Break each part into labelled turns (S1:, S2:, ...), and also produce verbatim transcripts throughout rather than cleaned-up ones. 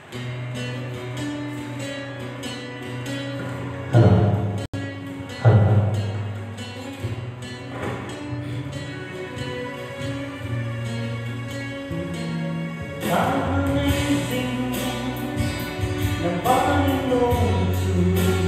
S1: Hello. Hello.
S2: Amazing, nobody knows you.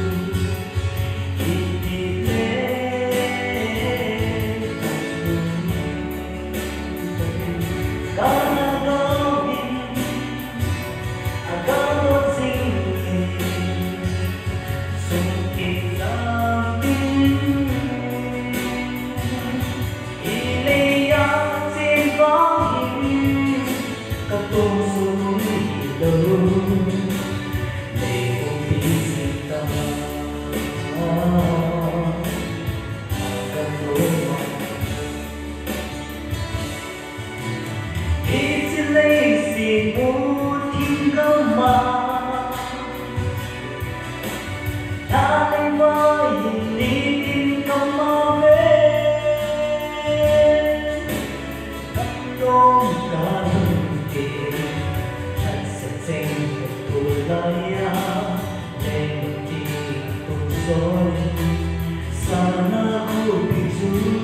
S2: Lazy một thiên cơ mà ta lấy với đi tin không mơ về tâm đôi cả lần kề anh sẽ xem tôi lại lên đi tôi rồi sana aku bijou